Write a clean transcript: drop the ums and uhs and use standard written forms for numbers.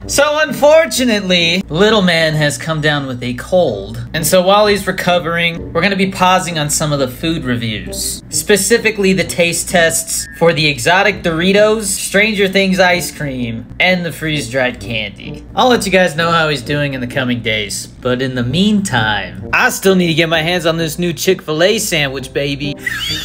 So unfortunately, little man has come down with a cold. And so while he's recovering, we're gonna be pausing on some of the food reviews. Specifically the taste tests for the exotic Doritos, Stranger Things ice cream, and the freeze-dried candy. I'll let you guys know how he's doing in the coming days. But in the meantime, I still need to get my hands on this new Chick-fil-A sandwich, baby.